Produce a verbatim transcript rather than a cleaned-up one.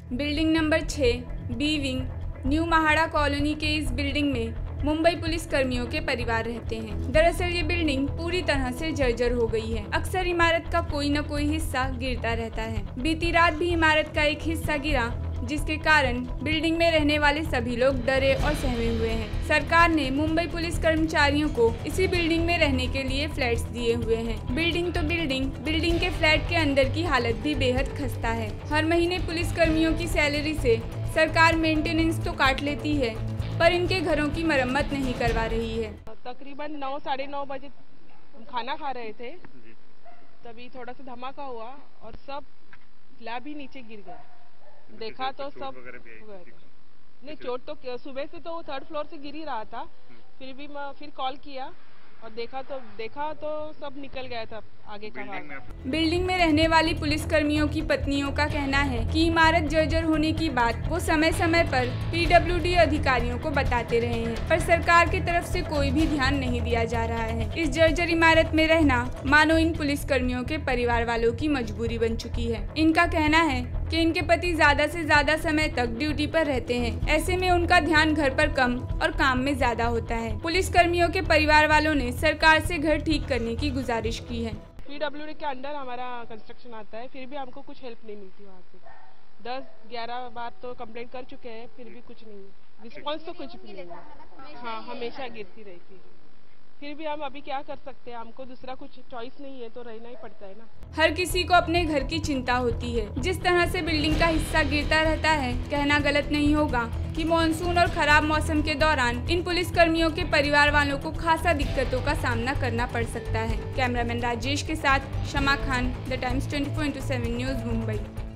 Building number छः B wing new Mhada colony के इस बिल्डिंग में मुंबई पुलिस कर्मियों के परिवार रहते हैं। दरअसल ये बिल्डिंग पूरी तरह से जर्जर हो गई है। अक्सर इमारत का कोई न कोई हिस्सा गिरता रहता है। बीती रात भी इमारत का एक हिस्सा गिरा, जिसके कारण बिल्डिंग में रहने वाले सभी लोग डरे और सहमे हुए हैं। सरकार ने मुंबई पुलिस कर्मचारियों को इसी बिल्डिंग में रहने के लिए फ्लैट्स दिए हुए हैं। बिल्डिंग तो बिल्डिंग बिल्डिंग के फ्लैट के अंदर की हालत भी बेहद खस्ता है। हर महीने पुलिस कर्मियों की सैलरी से सरकार मेंटेनेंस तो काट लेती है, पर इनके घरों की मरम्मत नहीं करवा रही है। तकरीबन नौ साढ़े नौ बजे हम खाना खा रहे थे, तभी थोड़ा सा धमाका हुआ और सब स्लैब ही नीचे गिर गया। देखा तो सब नहीं, चोट तो सुबह से तो थर्ड फ्लोर से गिर ही रहा था। फिर भी मैं फिर कॉल किया और देखा तो देखा तो सब निकल गया था आगे का भाग। बिल्डिंग में रहने वाली पुलिस कर्मियों की पत्नियों का कहना है कि इमारत जर्जर होने की बात वो समय समय पर पीडब्ल्यूडी अधिकारियों को बताते रहे हैं, पर सरकार की तरफ से कोई भी ध्यान नहीं दिया जा रहा है। इस जर्जर इमारत में रहना मानो इन पुलिस कर्मियों के परिवार वालों की मजबूरी बन चुकी है। इनका कहना है कि इनके पति ज्यादा से ज्यादा समय तक ड्यूटी पर रहते हैं, ऐसे में उनका ध्यान घर पर कम और काम में ज्यादा होता है। पुलिस कर्मियों के परिवार वालों ने सरकार से घर ठीक करने की गुजारिश की है। पीडब्ल्यूडी के अंडर हमारा कंस्ट्रक्शन आता है, फिर भी हमको कुछ हेल्प नहीं मिलती वहाँ से। दस ग्यारह बार तो कंप्लेंट कर चुके हैं, फिर भी कुछ नहीं है, रिस्पॉन्स तो कुछ भी नहीं है। हाँ, हमेशा गिरती रहती है। फिर भी हम अभी क्या कर सकते हैं, हमको दूसरा कुछ चॉइस नहीं है, तो रहना ही पड़ता है ना। हर किसी को अपने घर की चिंता होती है। जिस तरह से बिल्डिंग का हिस्सा गिरता रहता है, कहना गलत नहीं होगा कि मानसून और खराब मौसम के दौरान इन पुलिस कर्मियों के परिवार वालों को खासा दिक्कतों का सामना करना पड़ सकता है। कैमरामैन राजेश के साथ Shama Khan, the Times twenty four into seven news, Mumbai.